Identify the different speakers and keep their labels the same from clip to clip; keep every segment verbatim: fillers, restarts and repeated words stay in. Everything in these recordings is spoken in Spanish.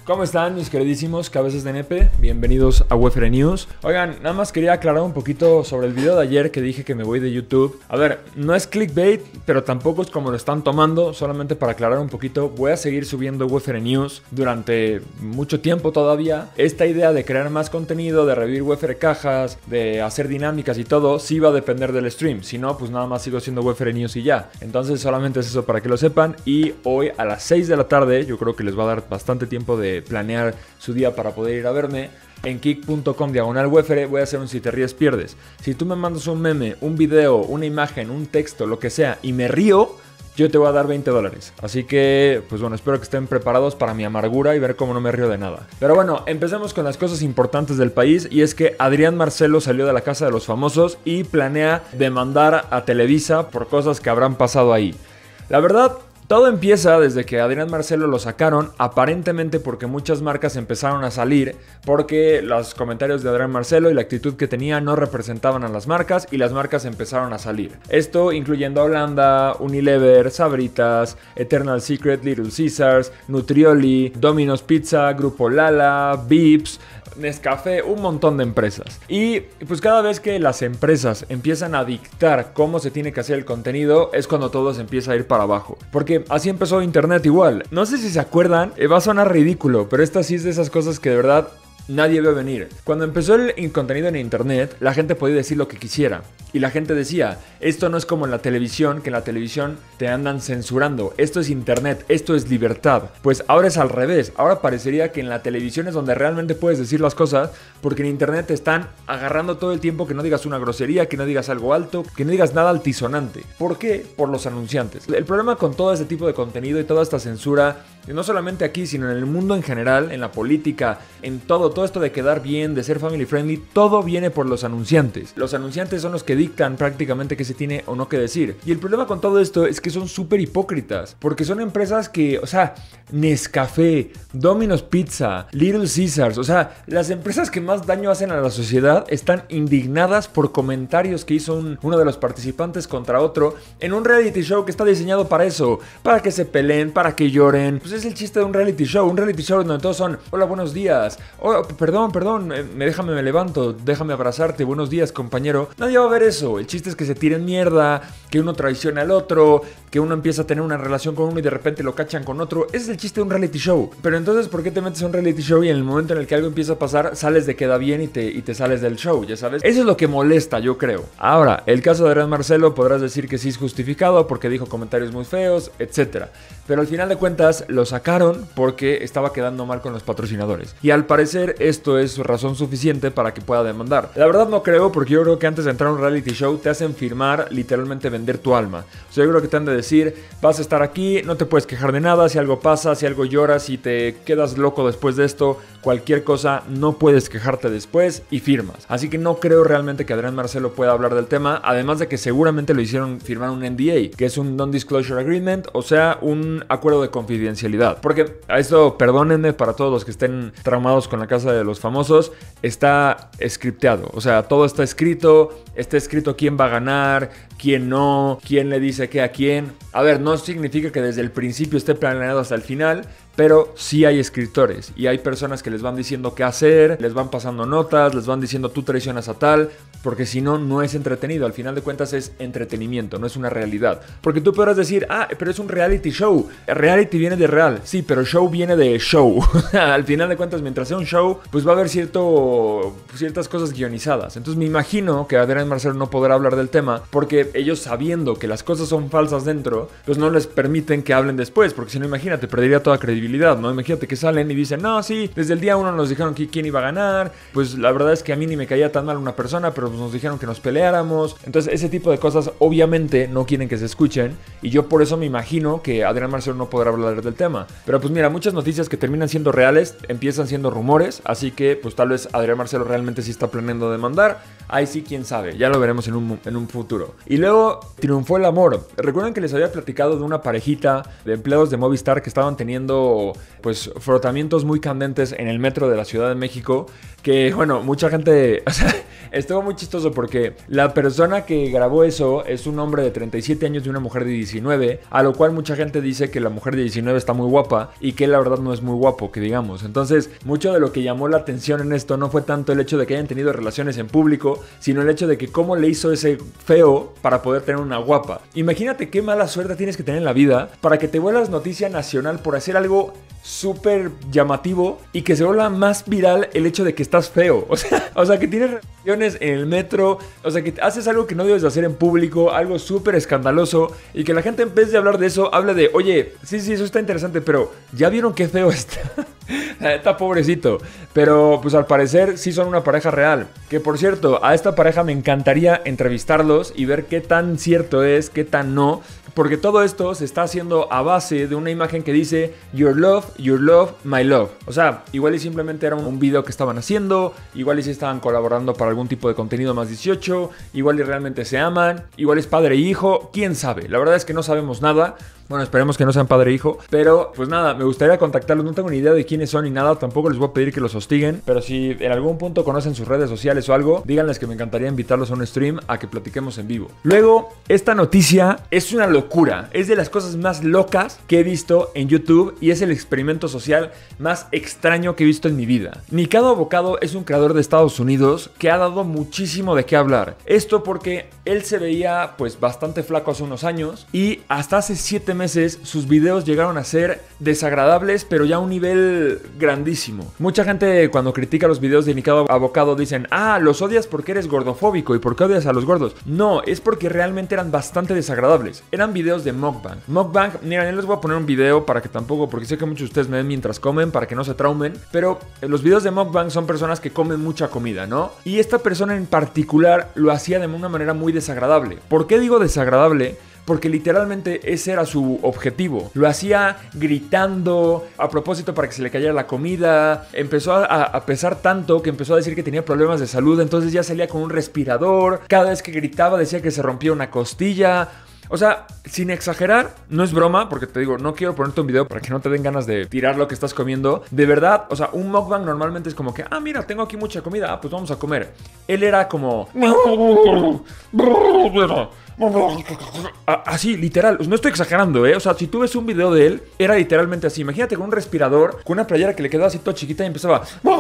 Speaker 1: ¿Cómo están mis queridísimos cabezas de nepe? Bienvenidos a Wefere News. Oigan, nada más quería aclarar un poquito sobre el video de ayer que dije que me voy de YouTube. A ver, no es clickbait, pero tampoco es como lo están tomando. Solamente para aclarar un poquito, voy a seguir subiendo Wefere News durante mucho tiempo todavía. Esta idea de crear más contenido, de revivir Wefere cajas, de hacer dinámicas y todo, sí va a depender del stream. Si no, pues nada más sigo haciendo Wefere News y ya. Entonces solamente es eso para que lo sepan. Y hoy a las seis de la tarde, yo creo que les va a dar bastante tiempo de planear su día para poder ir a verme. En kick punto com diagonal Wefere voy a hacer un si te ríes pierdes. Si tú me mandas un meme, un video, una imagen, un texto, lo que sea y me río, yo te voy a dar veinte dólares. Así que, pues bueno, espero que estén preparados para mi amargura y ver cómo no me río de nada. Pero bueno, empecemos con las cosas importantes del país. Y es que Adrián Marcelo salió de la Casa de los Famosos y planea demandar a Televisa por cosas que habrán pasado ahí. La verdad, todo empieza desde que Adrián Marcelo lo sacaron, aparentemente porque muchas marcas empezaron a salir, porque los comentarios de Adrián Marcelo y la actitud que tenía no representaban a las marcas y las marcas empezaron a salir. Esto incluyendo a Holanda, Unilever, Sabritas, Eternal Secret, Little Caesars, Nutrioli, Domino's Pizza, Grupo Lala, Vips, Nescafé, un montón de empresas. Y pues cada vez que las empresas empiezan a dictar cómo se tiene que hacer el contenido es cuando todo se empieza a ir para abajo. Porque así empezó internet igual. No sé si se acuerdan, va a sonar ridículo, pero esta sí es de esas cosas que de verdad nadie ve venir. Cuando empezó el contenido en internet, la gente podía decir lo que quisiera. Y la gente decía, esto no es como en la televisión, que en la televisión te andan censurando. Esto es internet, esto es libertad. Pues ahora es al revés. Ahora parecería que en la televisión es donde realmente puedes decir las cosas, porque en internet te están agarrando todo el tiempo que no digas una grosería, que no digas algo alto, que no digas nada altisonante. ¿Por qué? Por los anunciantes. El problema con todo este tipo de contenido y toda esta censura, y no solamente aquí, sino en el mundo en general, en la política, en todo, todo esto de quedar bien, de ser family friendly, todo viene por los anunciantes. Los anunciantes son los que dictan prácticamente qué se tiene o no que decir. Y el problema con todo esto es que son súper hipócritas, porque son empresas que, o sea, Nescafé, Domino's Pizza, Little Caesars, o sea, las empresas que más daño hacen a la sociedad están indignadas por comentarios que hizo un, uno de los participantes contra otro en un reality show que está diseñado para eso, para que se peleen, para que lloren. Pues es el chiste de un reality show, un reality show donde todos son, hola, buenos días, oh, perdón, perdón, me, déjame, me levanto, déjame abrazarte, buenos días, compañero. Nadie va a ver eso. El chiste es que se tiren mierda, que uno traicione al otro, que uno empieza a tener una relación con uno y de repente lo cachan con otro. Ese es el chiste de un reality show. Pero entonces, ¿por qué te metes a un reality show y en el momento en el que algo empieza a pasar, sales de queda bien y te, y te sales del show, ya sabes? Eso es lo que molesta, yo creo. Ahora, el caso de Adrián Marcelo podrás decir que sí es justificado porque dijo comentarios muy feos, etcétera. Pero al final de cuentas lo sacaron porque estaba quedando mal con los patrocinadores. Y al parecer esto es razón suficiente para que pueda demandar. La verdad no creo, porque yo creo que antes de entrar a un reality show te hacen firmar, literalmente vender tu alma. O sea, yo creo que te han de decir, vas a estar aquí, no te puedes quejar de nada, si algo pasa, si algo lloras, si te quedas loco después de esto, cualquier cosa, no puedes quejarte después y firmas. Así que no creo realmente que Adrián Marcelo pueda hablar del tema, además de que seguramente lo hicieron firmar un N D A, que es un Non-Disclosure Agreement, o sea, un acuerdo de confidencialidad. Porque a esto, perdónenme para todos los que estén traumados con la Casa de los Famosos, está scripteado. O sea, todo está escrito, está escrito quién va a ganar, quién no, quién le dice qué a quién. A ver, no significa que desde el principio esté planeado hasta el final, pero sí hay escritores y hay personas que les van diciendo qué hacer, les van pasando notas, les van diciendo tú traicionas a tal, porque si no, no es entretenido. Al final de cuentas es entretenimiento, no es una realidad. Porque tú podrás decir, ah, pero es un reality show. Reality viene de real, sí, pero show viene de show. Al final de cuentas, mientras sea un show, pues va a haber cierto, ciertas cosas guionizadas. Entonces me imagino que Adrián Marcelo no podrá hablar del tema porque ellos, sabiendo que las cosas son falsas dentro, pues no les permiten que hablen después, porque si no, imagínate, perdería toda credibilidad. ¿No? Imagínate que salen y dicen, no, sí, desde el día uno nos dijeron que quién iba a ganar, pues la verdad es que a mí ni me caía tan mal una persona, pero nos dijeron que nos peleáramos. Entonces ese tipo de cosas obviamente no quieren que se escuchen y yo por eso me imagino que Adrián Marcelo no podrá hablar del tema. Pero pues mira, muchas noticias que terminan siendo reales empiezan siendo rumores, así que pues tal vez Adrián Marcelo realmente sí está planeando demandar. Ahí sí, quién sabe, ya lo veremos en un, en un futuro. Y luego triunfó el amor. Recuerden que les había platicado de una parejita de empleados de Movistar que estaban teniendo pues frotamientos muy candentes en el metro de la Ciudad de México, que bueno, mucha gente, o sea, estuvo muy chistoso porque la persona que grabó eso es un hombre de treinta y siete años y una mujer de diecinueve, a lo cual mucha gente dice que la mujer de diecinueve está muy guapa y que él la verdad no es muy guapo, que digamos. Entonces, mucho de lo que llamó la atención en esto no fue tanto el hecho de que hayan tenido relaciones en público, sino el hecho de que cómo le hizo ese feo para poder tener una guapa. Imagínate qué mala suerte tienes que tener en la vida para que te vuelvas noticia nacional por hacer algo súper llamativo y que se vuelva más viral el hecho de que estás feo. O sea, o sea que tienes reacciones en el metro, o sea que haces algo que no debes de hacer en público, algo súper escandaloso, y que la gente en vez de hablar de eso, hable de, oye, sí, sí, eso está interesante, pero ¿ya vieron qué feo está? Está pobrecito. Pero pues al parecer sí son una pareja real. Que por cierto, a esta pareja me encantaría entrevistarlos y ver qué tan cierto es, qué tan no. Porque todo esto se está haciendo a base de una imagen que dice Your love, your love, my love. O sea, igual y simplemente era un, un video que estaban haciendo, igual y sí estaban colaborando para algún tipo de contenido más dieciocho, igual y realmente se aman, igual es padre e hijo, quién sabe. La verdad es que no sabemos nada. Bueno, esperemos que no sean padre e hijo. Pero pues nada, me gustaría contactarlos. No tengo ni idea de quiénes son ni nada. Tampoco les voy a pedir que los hostiguen. Pero si en algún punto conocen sus redes sociales o algo, díganles que me encantaría invitarlos a un stream a que platiquemos en vivo. Luego, esta noticia es una locura. Es de las cosas más locas que he visto en YouTube y es el experimento social más extraño que he visto en mi vida. Nikado Avocado es un creador de Estados Unidos que ha dado muchísimo de qué hablar. Esto porque él se veía pues bastante flaco hace unos años y hasta hace siete meses sus videos llegaron a ser desagradables, pero ya a un nivel grandísimo. Mucha gente cuando critica los videos de Nikado Avocado dicen, ah, los odias porque eres gordofóbico y porque odias a los gordos. No, es porque realmente eran bastante desagradables. Eran videos de mukbang. Mukbang, mira, yo les voy a poner un video para que tampoco, porque sé que muchos de ustedes me ven mientras comen, para que no se traumen, pero los videos de mukbang son personas que comen mucha comida, ¿no? Y esta persona en particular lo hacía de una manera muy desagradable. ¿Por qué digo desagradable? Porque literalmente ese era su objetivo. Lo hacía gritando a propósito para que se le cayera la comida. Empezó a, a pesar tanto que empezó a decir que tenía problemas de salud. Entonces ya salía con un respirador. Cada vez que gritaba decía que se rompía una costilla. O sea, sin exagerar, no es broma, porque te digo, no quiero ponerte un video para que no te den ganas de tirar lo que estás comiendo. De verdad, o sea, un mukbang normalmente es como que, ah, mira, tengo aquí mucha comida, ah, pues vamos a comer. Él era como... así, literal, no estoy exagerando, ¿eh? O sea, si tú ves un video de él, era literalmente así. Imagínate con un respirador, con una playera que le quedaba así toda chiquita y empezaba...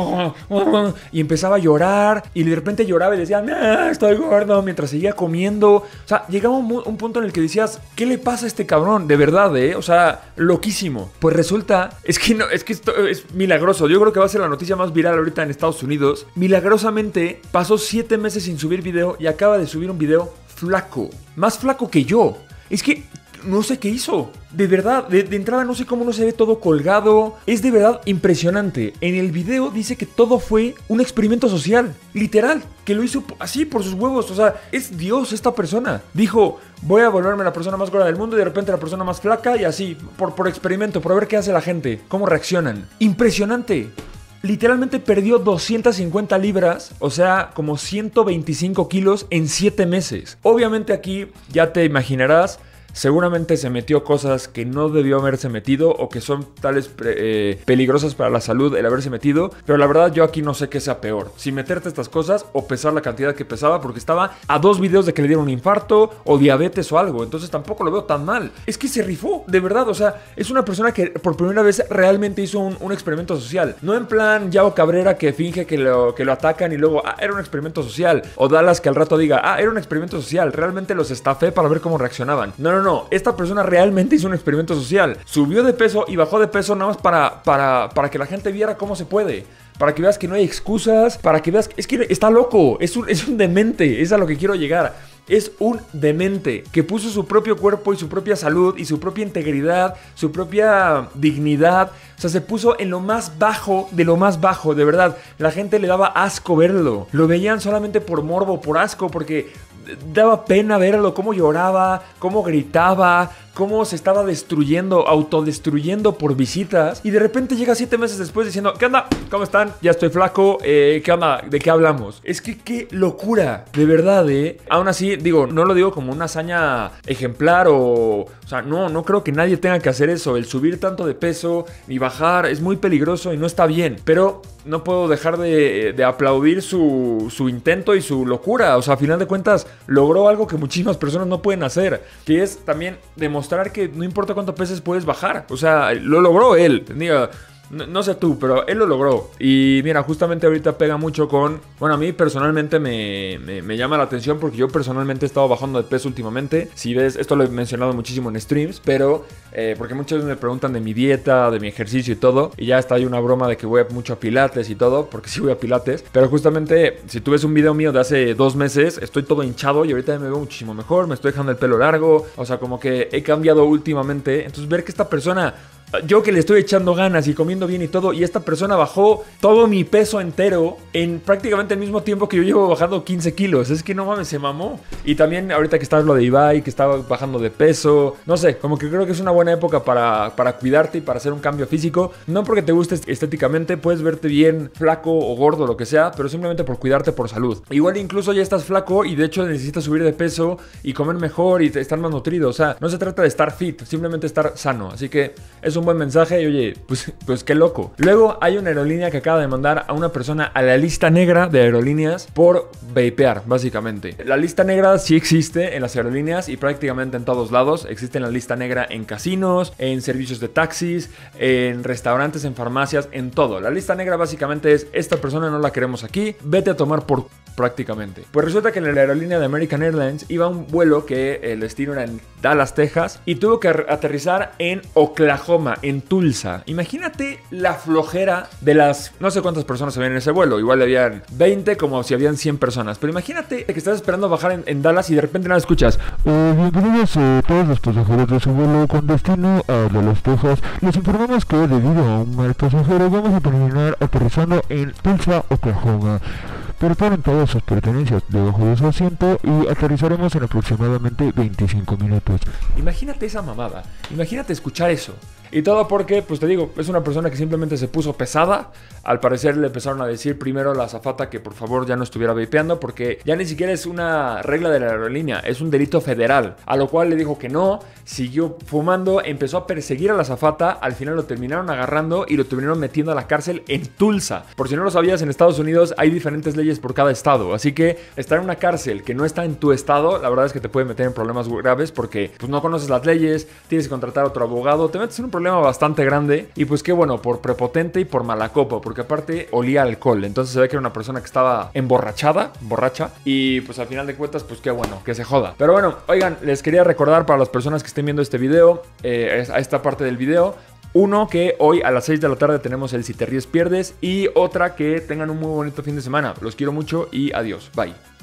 Speaker 1: y empezaba a llorar, y de repente lloraba y decía, nah, estoy gordo, mientras seguía comiendo. O sea, llegaba un, un punto en el que decías, ¿qué le pasa a este cabrón? De verdad, ¿eh? O sea, loquísimo. Pues resulta, es que, no, es, que esto es milagroso. Yo creo que va a ser la noticia más viral ahorita en Estados Unidos. Milagrosamente, pasó siete meses sin subir video y acaba de subir un video flaco. Más flaco que yo. Es que no sé qué hizo. De verdad, de, de entrada no sé cómo no se ve todo colgado. Es de verdad impresionante. En el video dice que todo fue un experimento social. Literal, que lo hizo así por sus huevos. O sea, es Dios esta persona. Dijo, voy a volverme la persona más gorda del mundo y de repente la persona más flaca y así, por, por experimento, por ver qué hace la gente, cómo reaccionan. Impresionante. Literalmente perdió doscientas cincuenta libras, o sea, como ciento veinticinco kilos en siete meses. Obviamente aquí ya te imaginarás, seguramente se metió cosas que no debió haberse metido o que son tales eh, peligrosas para la salud el haberse metido. Pero la verdad yo aquí no sé qué sea peor, si meterte estas cosas o pesar la cantidad que pesaba, porque estaba a dos videos de que le dieron un infarto o diabetes o algo. Entonces tampoco lo veo tan mal. Es que se rifó, de verdad. O sea, es una persona que por primera vez realmente hizo un, un experimento social. No en plan Yao Cabrera que finge que lo, que lo atacan y luego, ah, era un experimento social. O Dallas que al rato diga, ah, era un experimento social. Realmente los estafé para ver cómo reaccionaban. No, no, no. No, esta persona realmente hizo un experimento social. Subió de peso y bajó de peso nada más para, para, para que la gente viera cómo se puede. Para que veas que no hay excusas. Para que veas que... Es que está loco. Es un, es un demente. Es a lo que quiero llegar. Es un demente que puso su propio cuerpo y su propia salud y su propia integridad, su propia dignidad. O sea, se puso en lo más bajo de lo más bajo, de verdad. La gente le daba asco verlo. Lo veían solamente por morbo, por asco, porque daba pena verlo, cómo lloraba, cómo gritaba, cómo se estaba destruyendo, autodestruyendo por visitas. Y de repente llega siete meses después diciendo, ¿qué onda? ¿Cómo están? Ya estoy flaco. Eh, ¿Qué onda? ¿De qué hablamos? Es que qué locura. De verdad, ¿eh? Aún así, digo, no lo digo como una hazaña ejemplar o... O sea, no, no creo que nadie tenga que hacer eso. El subir tanto de peso ni bajar es muy peligroso y no está bien. Pero no puedo dejar de, de aplaudir su, su intento y su locura. O sea, a final de cuentas, logró algo que muchísimas personas no pueden hacer. Que es también demostrar que no importa cuánto peses puedes bajar. O sea, lo logró él. Diga... No, no sé tú, pero él lo logró. Y mira, justamente ahorita pega mucho con... Bueno, a mí personalmente me, me, me llama la atención porque yo personalmente he estado bajando de peso últimamente. Si ves, esto lo he mencionado muchísimo en streams, pero... Eh, porque muchas veces me preguntan de mi dieta, de mi ejercicio y todo. Y ya está ahí una broma de que voy mucho a pilates y todo, porque sí voy a pilates. Pero justamente, si tú ves un video mío de hace dos meses, estoy todo hinchado y ahorita me veo muchísimo mejor. Me estoy dejando el pelo largo. O sea, como que he cambiado últimamente. Entonces ver que esta persona... Yo que le estoy echando ganas y comiendo bien y todo, y esta persona bajó todo mi peso entero en prácticamente el mismo tiempo que yo llevo bajando quince kilos. Es que no mames, se mamó. Y también ahorita que está lo de Ibai, que estaba bajando de peso, no sé, como que creo que es una buena época para, para cuidarte y para hacer un cambio físico. No porque te guste estéticamente, puedes verte bien flaco o gordo, lo que sea, pero simplemente por cuidarte por salud. Igual incluso ya estás flaco y de hecho necesitas subir de peso y comer mejor y estar más nutrido. O sea, no se trata de estar fit, simplemente estar sano. Así que es un buen mensaje y oye, pues, pues qué loco. Luego hay una aerolínea que acaba de mandar a una persona a la lista negra de aerolíneas por vapear, básicamente. La lista negra sí existe en las aerolíneas y prácticamente en todos lados. Existe en la lista negra en casinos, en servicios de taxis, en restaurantes, en farmacias, en todo. La lista negra básicamente es, esta persona no la queremos aquí, vete a tomar por... prácticamente. Pues resulta que en la aerolínea de American Airlines iba un vuelo que el destino era en Dallas, Texas, y tuvo que aterrizar en Oklahoma, en Tulsa. Imagínate la flojera de las... No sé cuántas personas habían en ese vuelo. Igual habían veinte como si habían cien personas. Pero imagínate que estás esperando bajar en, en Dallas y de repente nada escuchas.
Speaker 2: Eh, bienvenidos a todos los pasajeros de su vuelo con destino a Dallas, Texas. Les informamos que debido a un mal pasajero vamos a terminar aterrizando en Tulsa, Oklahoma. Preparen todas sus pertenencias debajo de su asiento y aterrizaremos en aproximadamente veinticinco minutos.
Speaker 1: Imagínate esa mamada. Imagínate escuchar eso. Y todo porque, pues te digo, es una persona que simplemente se puso pesada. Al parecer le empezaron a decir primero a la azafata que por favor ya no estuviera vapeando, porque ya ni siquiera es una regla de la aerolínea, es un delito federal. A lo cual le dijo que no, siguió fumando, empezó a perseguir a la azafata. Al final lo terminaron agarrando y lo terminaron metiendo a la cárcel en Tulsa. Por si no lo sabías, en Estados Unidos hay diferentes leyes por cada estado. Así que estar en una cárcel que no está en tu estado, la verdad es que te puede meter en problemas graves porque pues no conoces las leyes, tienes que contratar a otro abogado, te metes en un problema bastante grande. Y pues qué bueno, por prepotente y por mala copa, porque aparte olía alcohol. Entonces se ve que era una persona que estaba emborrachada, borracha. Y pues al final de cuentas, pues qué bueno, que se joda. Pero bueno, oigan, les quería recordar para las personas que estén viendo este video, eh, a esta parte del video. Uno, que hoy a las seis de la tarde tenemos el Si te ríes pierdes. Y otra, que tengan un muy bonito fin de semana. Los quiero mucho y adiós. Bye.